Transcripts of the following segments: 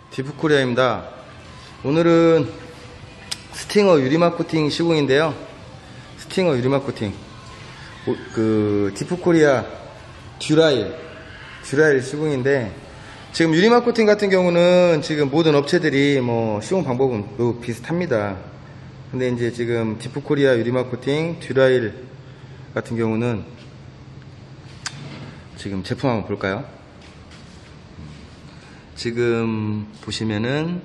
디프코리아입니다. 오늘은 스팅어 유리막 코팅 시공인데요. 스팅어 유리막 코팅 디프코리아 듀라일 시공인데, 지금 유리막 코팅 같은 경우는 지금 모든 업체들이 시공 방법은 비슷합니다. 근데 이제 지금 디프코리아 유리막 코팅 듀라일 같은 경우는 지금 제품 한번 볼까요? 지금 보시면은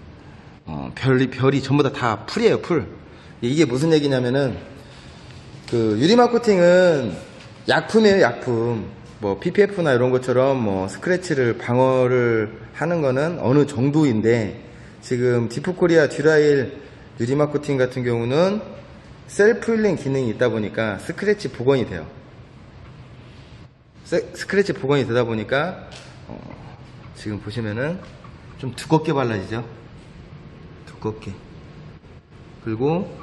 별이 전부 다 풀이에요. 풀. 이게 무슨 얘기냐면은 유리막 코팅은 약품이에요. 약품. PPF나 이런 것처럼 스크래치를 방어를 하는 거는 어느 정도인데, 지금 디프코리아 듀라일 유리막 코팅 같은 경우는 셀프 힐링 기능이 있다 보니까 스크래치 복원이 돼요. 스크래치 복원이 되다 보니까 지금 보시면은 좀 두껍게 발라지죠. 두껍게. 그리고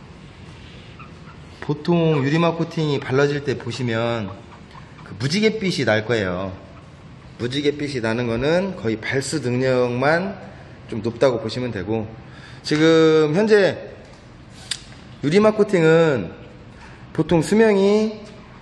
보통 유리막 코팅이 발라질 때 보시면 무지갯빛이 날 거예요. 무지갯빛이 나는 거는 거의 발수 능력만 좀 높다고 보시면 되고, 지금 현재 유리막 코팅은 보통 수명이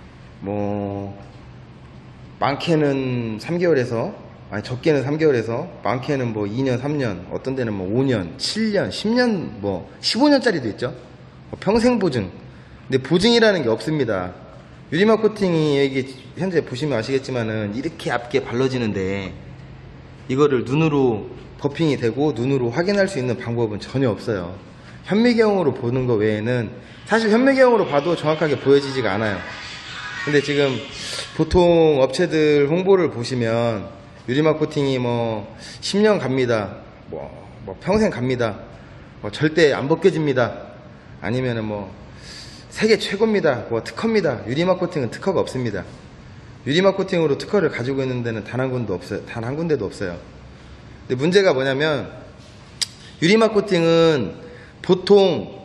많게는 3개월에서, 적게는 3개월에서, 많게는 2년, 3년, 어떤 데는 5년, 7년, 10년, 15년짜리도 있죠. 평생 보증. 근데 보증이라는 게 없습니다. 유리막 코팅이 여기 현재 보시면 아시겠지만은 이렇게 얇게 발라지는데, 이거를 눈으로 버핑이 되고 눈으로 확인할 수 있는 방법은 전혀 없어요. 현미경으로 보는 거 외에는, 사실 현미경으로 봐도 정확하게 보여지지가 않아요. 근데 지금 보통 업체들 홍보를 보시면 유리막 코팅이 10년 갑니다, 평생 갑니다, 절대 안 벗겨집니다, 아니면은 세계 최고입니다, 특허입니다. 유리막 코팅은 특허가 없습니다. 유리막 코팅으로 특허를 가지고 있는 데는 단 한 군데도 없어요. 단 한 군데도 없어요. 근데 문제가 뭐냐면, 유리막 코팅은 보통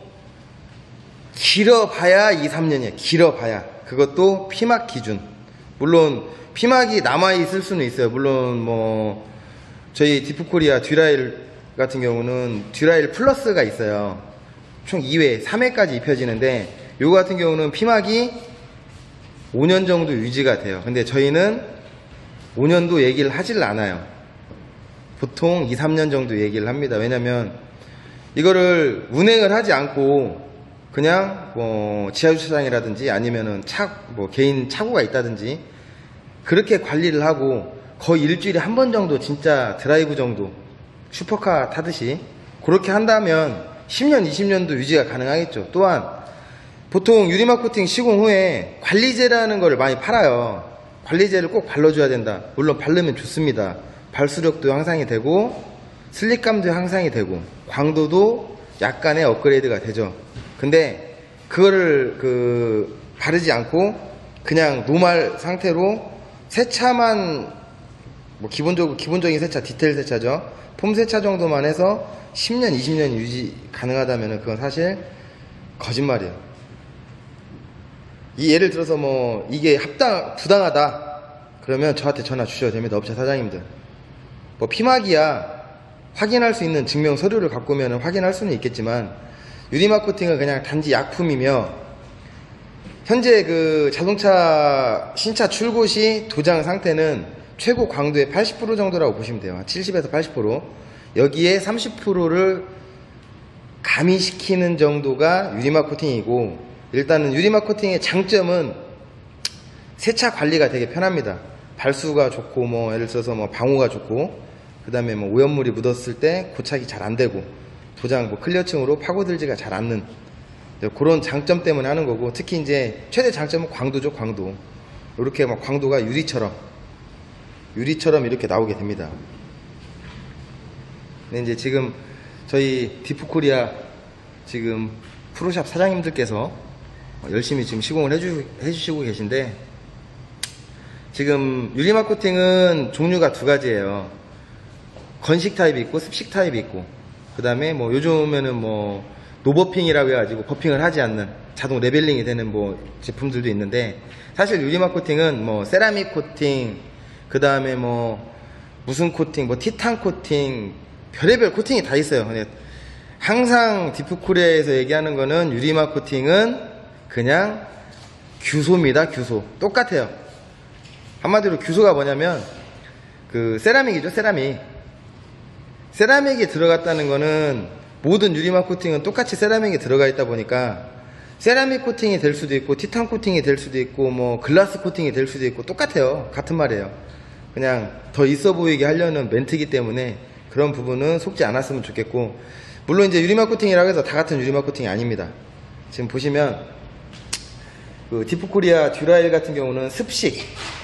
길어봐야 2, 3년이에요. 길어봐야. 그것도 피막 기준. 물론 피막이 남아있을 수는 있어요. 물론 저희 디프코리아 듀라일 같은 경우는 듀라일 플러스가 있어요. 총 2회, 3회까지 입혀지는데, 요거 같은 경우는 피막이 5년 정도 유지가 돼요. 근데 저희는 5년도 얘기를 하질 않아요. 보통 2, 3년 정도 얘기를 합니다. 왜냐면 이거를 운행을 하지 않고 그냥 지하주차장이라든지 아니면은 개인 차고가 있다든지 그렇게 관리를 하고, 거의 일주일에 한 번 정도 진짜 드라이브 정도, 슈퍼카 타듯이 그렇게 한다면 10년, 20년도 유지가 가능하겠죠. 또한 보통 유리막 코팅 시공 후에 관리제라는 거를 많이 팔아요. 관리제를 꼭 발라줘야 된다. 물론 바르면 좋습니다. 발수력도 향상이 되고 슬립감도 향상이 되고 광도도 약간의 업그레이드가 되죠. 근데 그거를 바르지 않고 그냥 노멀 상태로 세차만, 기본적인 세차, 디테일 세차죠, 폼 세차 정도만 해서 10년, 20년 유지 가능하다면 그건 사실 거짓말이에요. 예를 들어서 이게 부당하다 그러면 저한테 전화 주셔도 됩니다. 업체 사장님들. 피막이야 확인할 수 있는 증명 서류를 갖고 오면 확인할 수는 있겠지만, 유리막 코팅은 그냥 단지 약품이며, 현재 자동차 신차 출고 시 도장 상태는 최고 광도의 80% 정도라고 보시면 돼요. 70에서 80%. 여기에 30%를 가미시키는 정도가 유리막 코팅이고, 일단은 유리막 코팅의 장점은 세차 관리가 되게 편합니다. 발수가 좋고, 예를 들어서 방호가 좋고, 그 다음에 오염물이 묻었을 때 고착이 잘 안 되고, 도장 클리어층으로 파고들지가 잘 않는 그런 장점 때문에 하는 거고, 특히 이제 최대 장점은 광도죠. 광도. 이렇게 광도가 유리처럼 이렇게 나오게 됩니다. 근데 이제 지금 저희 디프코리아 지금 프로샵 사장님들께서 열심히 지금 시공을 해주시고 계신데, 지금 유리막 코팅은 종류가 두 가지예요. 건식 타입이 있고 습식 타입이 있고, 그 다음에 요즘에는 노버핑이라고 해가지고 버핑을 하지 않는 자동 레벨링이 되는 제품들도 있는데, 사실 유리막 코팅은 세라믹 코팅, 그 다음에 무슨 코팅, 티탄 코팅, 별의별 코팅이 다 있어요. 근데 항상 디프코리아에서 얘기하는 거는 유리막 코팅은 그냥 규소입니다. 규소. 똑같아요. 한마디로 규소가 뭐냐면 그 세라믹이죠. 세라믹이 들어갔다는 거는 모든 유리막 코팅은 똑같이 세라믹이 들어가 있다 보니까 세라믹 코팅이 될 수도 있고 티탄 코팅이 될 수도 있고 뭐 글라스 코팅이 될 수도 있고 똑같아요. 같은 말이에요. 그냥 더 있어 보이게 하려는 멘트이기 때문에 그런 부분은 속지 않았으면 좋겠고, 물론 이제 유리막 코팅이라고 해서 다 같은 유리막 코팅이 아닙니다. 지금 보시면 그 디프코리아 듀라일 같은 경우는 습식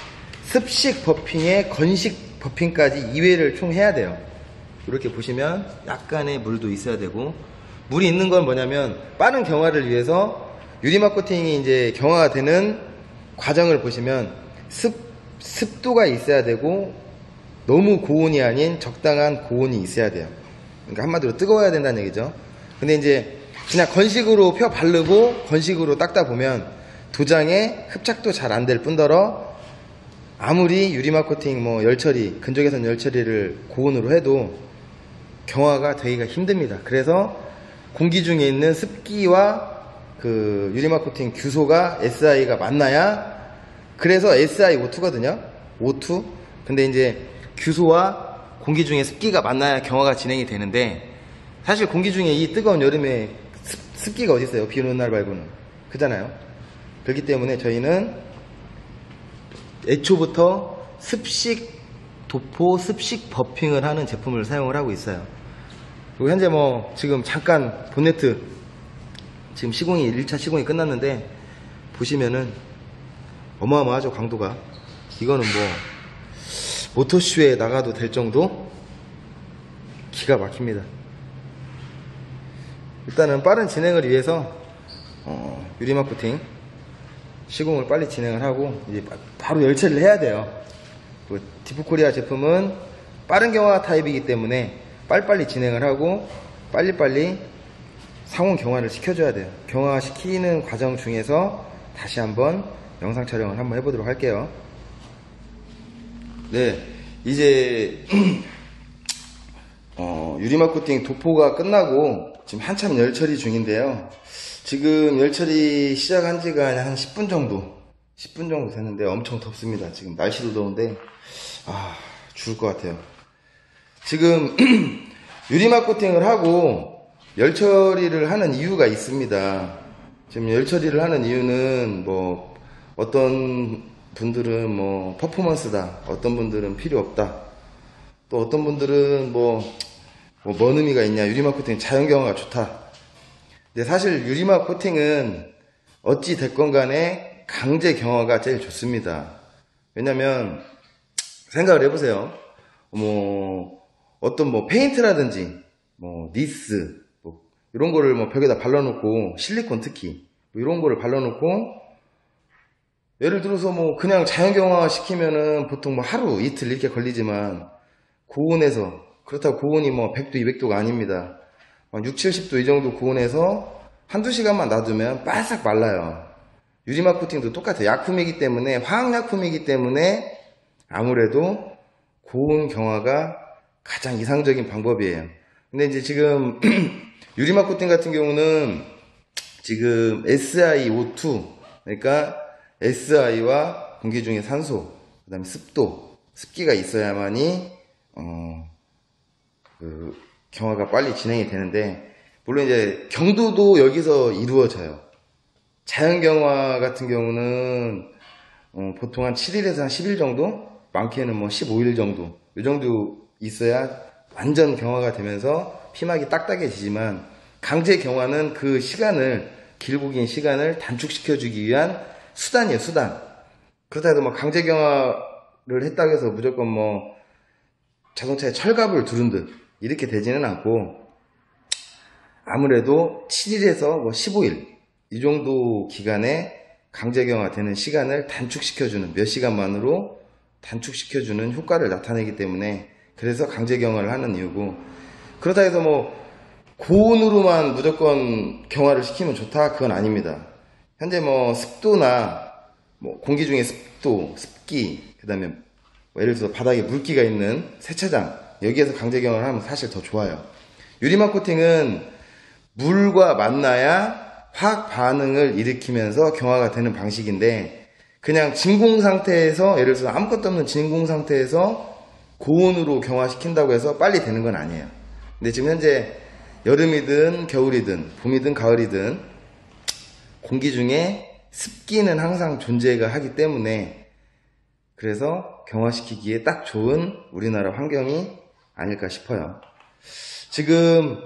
버핑에 건식 버핑까지 2회를 총 해야 돼요. 이렇게 보시면 약간의 물도 있어야 되고, 물이 있는 건 뭐냐면 빠른 경화를 위해서 유리막 코팅이 이제 경화가 되는 과정을 보시면 습도가 있어야 되고 너무 고온이 아닌 적당한 고온이 있어야 돼요. 그러니까 한마디로 뜨거워야 된다는 얘기죠. 근데 이제 그냥 건식으로 펴 바르고 건식으로 닦다 보면 도장에 흡착도 잘 안 될 뿐더러 아무리 유리막 코팅 뭐 열처리, 근적외선 열처리를 고온으로 해도 경화가 되기가 힘듭니다. 그래서 공기 중에 있는 습기와 그 유리막 코팅 규소가 SI가 만나야, 그래서 SiO2거든요. O2. 근데 이제 규소와 공기 중에 습기가 만나야 경화가 진행이 되는데, 사실 공기 중에 이 뜨거운 여름에 습기가 어디 있어요? 비 오는 날 말고는. 그잖아요. 그렇기 때문에 저희는 애초부터 습식 도포, 습식 버핑을 하는 제품을 사용을 하고 있어요. 그리고 현재 뭐 지금 잠깐 본네트 지금 시공이 1차 시공이 끝났는데 보시면은 어마어마하죠. 강도가. 이거는 뭐 모터쇼에 나가도 될 정도 기가 막힙니다. 일단은 빠른 진행을 위해서 유리막 코팅 시공을 빨리 진행을 하고 이제 바로 열처리를 해야 돼요. 디프코리아 제품은 빠른 경화 타입이기 때문에 빨리빨리 진행을 하고 빨리빨리 상온 경화를 시켜줘야 돼요. 경화시키는 과정 중에서 다시 한번 영상 촬영을 한번 해보도록 할게요. 네, 이제 유리막 코팅 도포가 끝나고 지금 한참 열처리 중인데요. 지금 열처리 시작한 지가 한 10분 정도 됐는데 엄청 덥습니다. 지금 날씨도 더운데 죽을 것 같아요. 지금 유리막 코팅을 하고 열처리를 하는 이유가 있습니다. 지금 열처리를 하는 이유는 뭐 어떤 분들은 뭐 퍼포먼스다, 어떤 분들은 필요 없다, 또 어떤 분들은 뭔 의미가 있냐, 유리막 코팅 자연경화가 좋다. 근데 사실 유리막 코팅은 어찌 됐건 간에 강제 경화가 제일 좋습니다. 왜냐면 생각을 해보세요. 어떤 페인트라든지 니스 이런 거를 벽에다 발라놓고, 실리콘 특히 이런 거를 발라놓고 예를 들어서 그냥 자연경화 시키면은 보통 하루 이틀 이렇게 걸리지만 고온에서, 그렇다고 고온이 100도 200도가 아닙니다. 6, 70도 이 정도 고온에서 한두 시간만 놔두면 바싹 말라요. 유리막 코팅도 똑같아요. 약품이기 때문에, 화학약품이기 때문에 아무래도 고온 경화가 가장 이상적인 방법이에요. 근데 이제 지금 유리막 코팅 같은 경우는 지금 SiO2, 그러니까 SI와 공기 중의 산소, 그 다음에 습도, 습기가 있어야만이 경화가 빨리 진행이 되는데, 물론 이제 경도도 여기서 이루어져요. 자연경화 같은 경우는 보통 한 7일에서 한 10일 정도, 많게는 15일 정도, 이 정도 있어야 완전 경화가 되면서 피막이 딱딱해지지만, 강제 경화는 그 시간을, 길고 긴 시간을 단축시켜주기 위한 수단이에요, 수단. 그렇다 해도 강제 경화를 했다고 해서 무조건 자동차에 철갑을 두른 듯 이렇게 되지는 않고, 아무래도 7일에서 15일 이 정도 기간에 강제 경화되는 시간을 단축시켜주는, 몇 시간만으로 단축시켜주는 효과를 나타내기 때문에, 그래서 강제 경화를 하는 이유고, 그렇다 해서 고온으로만 무조건 경화를 시키면 좋다, 그건 아닙니다. 현재 습도나 공기 중의 습도, 습기, 그 다음에 예를 들어서 바닥에 물기가 있는 세차장, 여기에서 강제경을 하면 사실 더 좋아요. 유리막 코팅은 물과 만나야 화학 반응을 일으키면서 경화가 되는 방식인데, 그냥 진공 상태에서, 예를 들어서 아무것도 없는 진공 상태에서 고온으로 경화시킨다고 해서 빨리 되는 건 아니에요. 근데 지금 현재 여름이든 겨울이든 봄이든 가을이든 공기 중에 습기는 항상 존재가 하기 때문에, 그래서 경화시키기에 딱 좋은 우리나라 환경이 아닐까 싶어요. 지금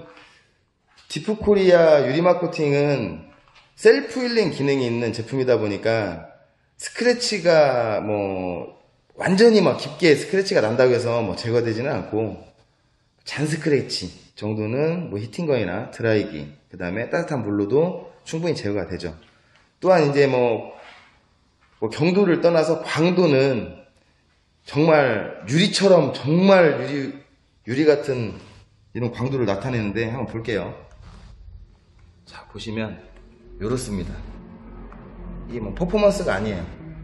디프코리아 유리막 코팅은 셀프 힐링 기능이 있는 제품이다 보니까 스크래치가 뭐 완전히 막 깊게 스크래치가 난다고 해서 뭐 제거되지는 않고, 잔 스크래치 정도는 뭐 히팅건이나 드라이기, 그 다음에 따뜻한 물로도 충분히 제거가 되죠. 또한 이제 뭐 경도를 떠나서 광도는 정말 유리처럼, 정말 유리 같은 이런 광도를 나타내는데, 한번 볼게요. 자, 보시면 이렇습니다. 이게 뭐 퍼포먼스가 아니에요.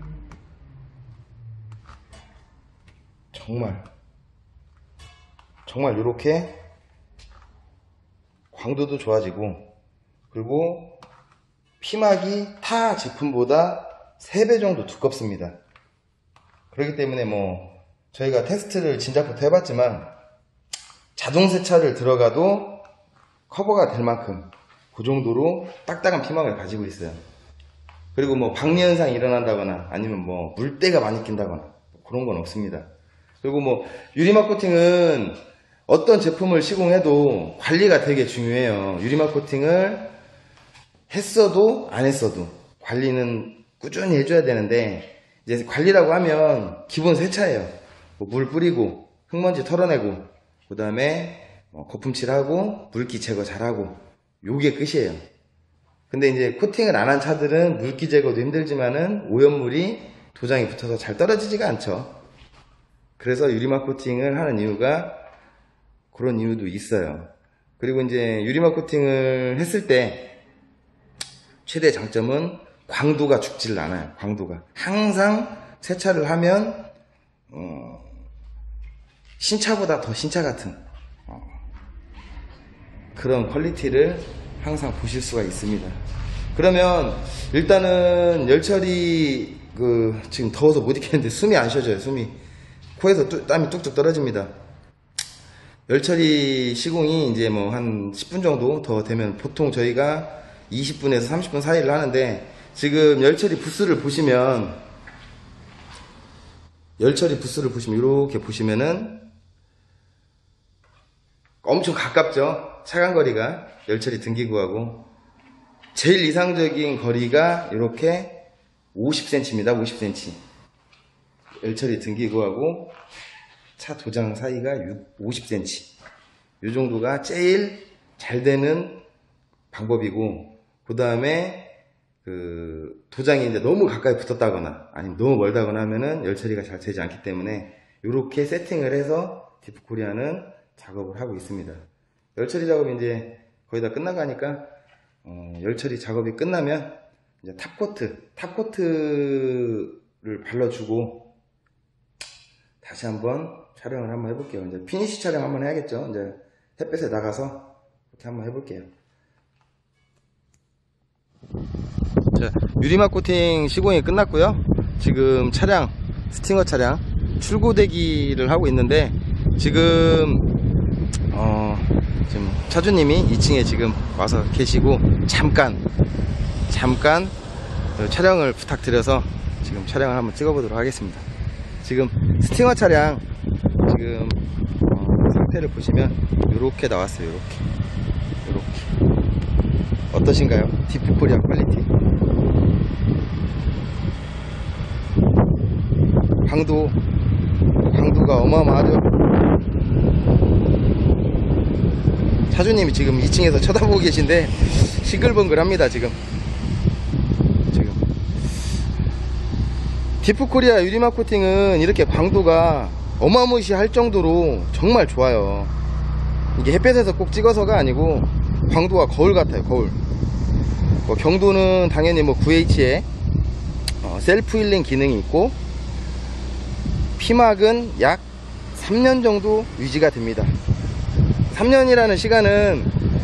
정말 이렇게 광도도 좋아지고, 그리고 피막이 타 제품보다 3배 정도 두껍습니다. 그렇기 때문에 뭐 저희가 테스트를 진작부터 해봤지만 자동 세차를 들어가도 커버가 될 만큼 그 정도로 딱딱한 피막을 가지고 있어요. 그리고 뭐 박리 현상이 일어난다거나 아니면 뭐 물때가 많이 낀다거나 그런 건 없습니다. 그리고 뭐 유리막 코팅은 어떤 제품을 시공해도 관리가 되게 중요해요. 유리막 코팅을 했어도 안 했어도 관리는 꾸준히 해줘야 되는데, 이제 관리라고 하면 기본 세차예요. 뭐 물 뿌리고 흙먼지 털어내고, 그 다음에 거품칠하고 물기 제거 잘하고, 요게 끝이에요. 근데 이제 코팅을 안 한 차들은 물기 제거도 힘들지만은 오염물이 도장에 붙어서 잘 떨어지지가 않죠. 그래서 유리막 코팅을 하는 이유가 그런 이유도 있어요. 그리고 이제 유리막 코팅을 했을 때 최대 장점은 광도가 죽질 않아요. 광도가 항상 세차를 하면 신차보다 더 신차 같은 그런 퀄리티를 항상 보실 수가 있습니다. 그러면 일단은 열처리 지금 더워서 못 있겠는데 숨이 안 쉬어져요. 숨이 코에서 땀이 뚝뚝 떨어집니다. 열처리 시공이 이제 뭐 한 10분 정도 더 되면, 보통 저희가 20분에서 30분 사이를 하는데, 지금 열처리 부스를 보시면 이렇게 보시면은 엄청 가깝죠. 차간거리가 열처리 등기구하고 제일 이상적인 거리가 이렇게 50cm입니다. 50cm. 열처리 등기구하고 차 도장 사이가 50cm. 이 정도가 제일 잘 되는 방법이고, 그 다음에 도장이 이제 너무 가까이 붙었다거나 아니면 너무 멀다거나 하면은 열처리가 잘 되지 않기 때문에 이렇게 세팅을 해서 디프코리아는 작업을 하고 있습니다. 열처리 작업이 이제 거의 다 끝나가니까 열처리 작업이 끝나면 이제 탑코트를 발라주고 다시 한번 촬영을 한번 해볼게요. 이제 피니시 촬영 한번 해야겠죠. 이제 햇볕에 나가서 이렇게 한번 해볼게요. 자, 유리막 코팅 시공이 끝났고요. 지금 차량, 스팅어 차량 출고 대기를 하고 있는데, 지금 차주님이 2층에 지금 와서 계시고 잠깐 촬영을 부탁드려서 지금 촬영을 한번 찍어보도록 하겠습니다. 지금 스팅어 차량 지금 상태를 보시면 이렇게 나왔어요. 이렇게 어떠신가요? 디프코리아 퀄리티. 광도가 어마어마하죠. 차주님이 지금 2층에서 쳐다보고 계신데 싱글벙글합니다. 지금 디프코리아 유리막 코팅은 이렇게 광도가 어마무시할 정도로 정말 좋아요. 이게 햇볕에서 꼭 찍어서가 아니고 광도가 거울 같아요. 거울. 경도는 당연히 9H에 셀프 힐링 기능이 있고, 피막은 약 3년 정도 유지가 됩니다. 3년이라는 시간은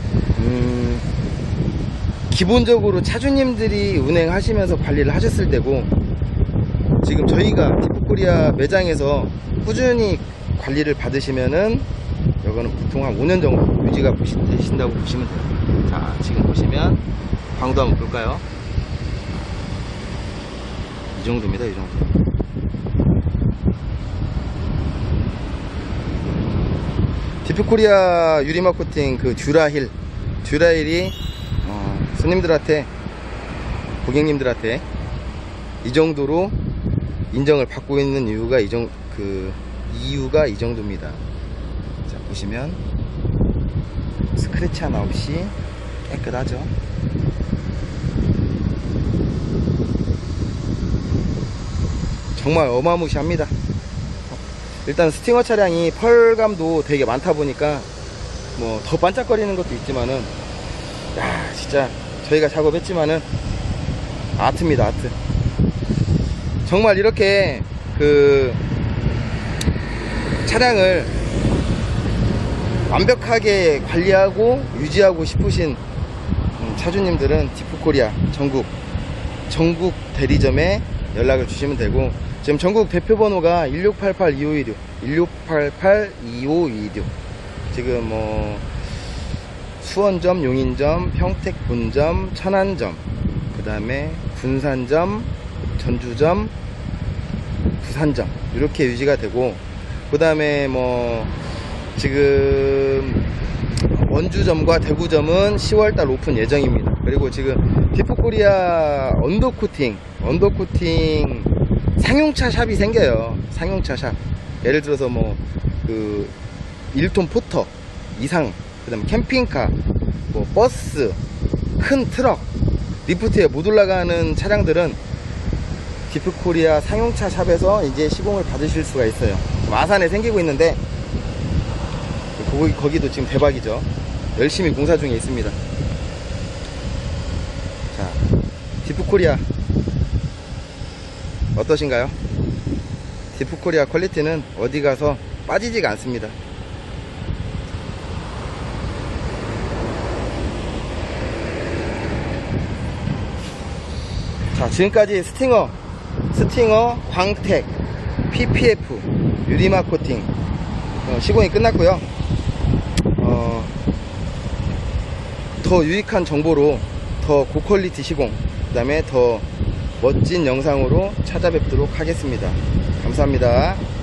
기본적으로 차주님들이 운행하시면서 관리를 하셨을 때고, 지금 저희가 디프코리아 매장에서 꾸준히 관리를 받으시면은 이거는 보통 한 5년 정도 유지가 되신다고 보시면 돼요. 자, 지금 보시면 광도 한번 볼까요? 이 정도입니다. 이 정도. 디프코리아 유리막 코팅 그 듀라힐이 손님들한테, 고객님들한테 이 정도로 인정을 받고 있는 이유가 이유가 이 정도입니다. 자, 보시면 스크래치 하나 없이 깨끗하죠. 정말 어마무시합니다. 일단 스팅어 차량이 펄감도 되게 많다 보니까 뭐 더 반짝거리는 것도 있지만은, 야, 진짜 저희가 작업했지만은 아트입니다. 아트. 정말 이렇게 그 차량을 완벽하게 관리하고 유지하고 싶으신 차주님들은 디프코리아 전국 대리점에 연락을 주시면 되고, 지금 전국 대표번호가 1688-2526 1688-2526. 지금 뭐 수원점, 용인점, 평택 본점, 천안점, 그 다음에 군산점, 전주점, 부산점 이렇게 유지가 되고, 그 다음에 뭐 지금 원주점과 대구점은 10월달 오픈 예정입니다. 그리고 지금 디프코리아 언더코팅 상용차 샵이 생겨요. 상용차 샵. 예를 들어서 뭐 그 1톤 포터 이상, 그 다음에 캠핑카, 뭐 버스, 큰 트럭, 리프트에 못 올라가는 차량들은 디프코리아 상용차 샵에서 이제 시공을 받으실 수가 있어요. 아산에 생기고 있는데 거기도 지금 대박이죠. 열심히 공사 중에 있습니다. 자, 디프코리아 어떠신가요? 디프코리아 퀄리티는 어디 가서 빠지지가 않습니다. 자, 지금까지 스팅어, 광택, PPF, 유리막 코팅 시공이 끝났고요. 더 유익한 정보로 더 고퀄리티 시공, 그 다음에 더 멋진 영상으로 찾아뵙도록 하겠습니다. 감사합니다.